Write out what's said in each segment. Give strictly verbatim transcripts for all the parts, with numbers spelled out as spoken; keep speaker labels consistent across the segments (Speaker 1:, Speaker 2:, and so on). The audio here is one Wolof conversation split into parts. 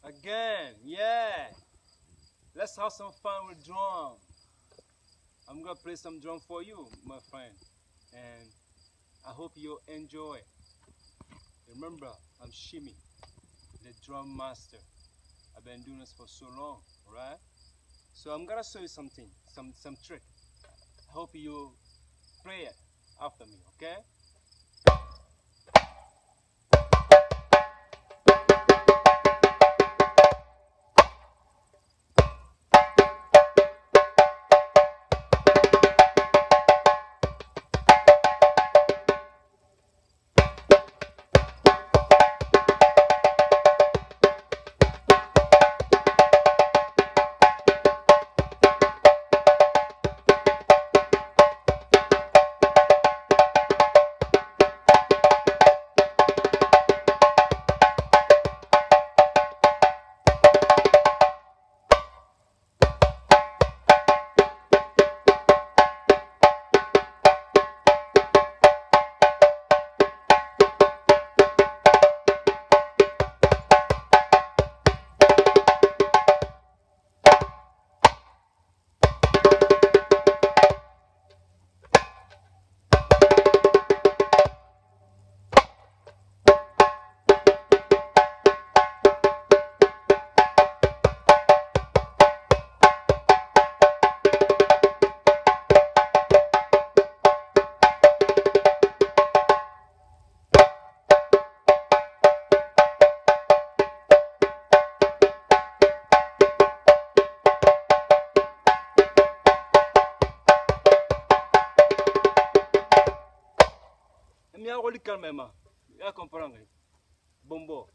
Speaker 1: Again, yeah. Let's have some fun with drum. I'm gonna play some drum for you, my friend. And I hope you enjoy. Remember, I'm Chimie, the drum master. I've been doing this for so long, right? So I'm gonna show you something, some some trick. I hope you play it after me, okay? Mi hago el calma, ya comprando. Bombo.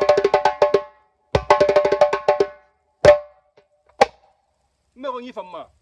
Speaker 1: Me voy a ir a